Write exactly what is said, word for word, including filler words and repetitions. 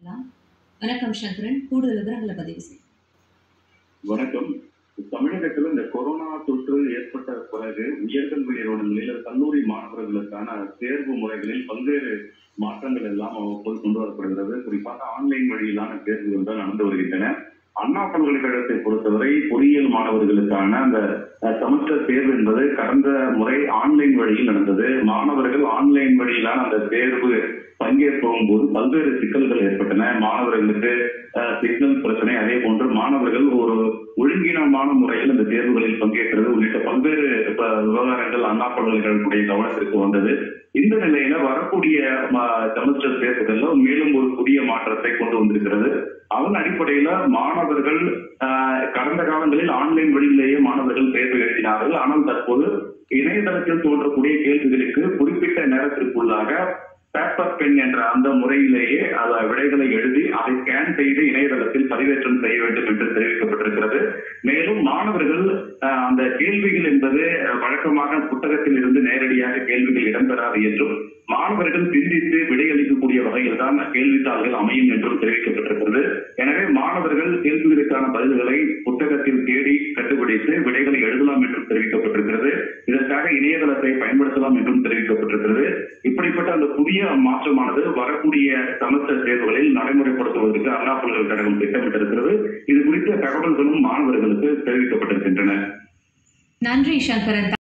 பார்க்கலாம். வணக்கம் சங்கரன், கூடுதல் விவரங்களை பதிவு செய்யும். வணக்கம். தமிழகத்தில் இந்த கொரோனா தொற்று ஏற்பட்ட பிறகு உயர்கல்வி நிறுவனங்களில் கல்லூரி மாணவர்களுக்கான தேர்வு முறைகளில் பல்வேறு மாற்றங்கள் எல்லாம் அவ்வப்போது கொண்டு வரப்படுகிறது. குறிப்பாக ஆன்லைன் வழியிலான தேர்வுகள் தான் நடந்து வருகின்றன. அண்ணா பல்கலைக்கழகத்தை பொறுத்தவரை பொறியியல் மாணவர்களுக்கான அந்த செமஸ்டர் தேர்வு என்பது கடந்த முறை ஆன்லைன் வழியில் நடந்தது. மாணவர்கள் ஆன்லைன் வழியிலான அந்த தேர்வு பங்கேற்கும் போது பல்வேறு சிக்கல்கள் ஏற்பட்டன. மாணவர்களுக்கு சிக்னல் பிரச்சனை, அதே போன்று மாணவர்கள் ஒரு ஒழுங்கீனமான முறையில் இந்த தேர்வுகளில் பங்கேற்றது உள்ளிட்ட பல்வேறு விவகாரங்கள் அண்ணா பல்கலைக்கழகத்துடைய கவனத்திற்கு வந்தது. இந்த நிலையில வரக்கூடிய செமஸ்டர் தேர்வுகள்ல மேலும் ஒரு புதிய மாற்றத்தை கொண்டு வந்திருக்கிறது. அதன் அடிப்படையில மாணவர்கள் கடந்த காலங்களில் ஆன்லைன் வழியிலேயே மாணவர்கள் தேர்வு எழுதினார்கள். ஆனால் தற்போது இணையதளத்தில் தோன்றக்கூடிய கேள்விகளுக்கு குறிப்பிட்ட நேரத்திற்குள்ளாக பேப்பர் பென் என்ற அந்த முறையிலேயே அந்த விடைகளை எழுதி அதை ஸ்கேன் செய்து இணையதளத்தில் பதிவேற்றம் செய்ய வேண்டும் என்று தெரிவிக்கப்பட்டிருக்கிறது. மேலும் மாணவர்கள் அந்த கேள்விகள் என்பது வழக்கமாக புத்தகத்தில் இருந்து நேரடியாக கேள்விகள் இடம்பெறாது என்றும் மாணவர்கள் சிந்தித்து விடையளிக்கக்கூடிய வகையில் தான் கேள்வித்தாள்கள் அமையும் என்றும் தெரிவிக்கப்பட்டிருக்கிறது. எனவே மாணவர்கள் கேள்விகளுக்கான பதில்களை புத்தகத்தில் தேடி கண்டுபிடித்து விடைகளை எழுதலாம் என்றும் தெரிவிக்கப்பட்டிருக்கிறது. இதற்காக இணையதளத்தை பயன்படுத்தலாம் என்றும் தெரிவிக்கப்பட்டிருக்கிறது. இப்படிப்பட்ட அந்த புதிய மாற்றமானது வரக்கூடிய செமஸ்டர் தேர்வுகளில் நடைமுறைப்படுத்துவதற்கு அண்ணா பல்கலைக்கழகம் திட்டமிட்டிருக்கிறது. இது குறித்த தகவல்களும் மாணவர்களுக்கு தெரிவிக்கப்பட்டிருக்கின்றன. நன்றி சங்கரன்.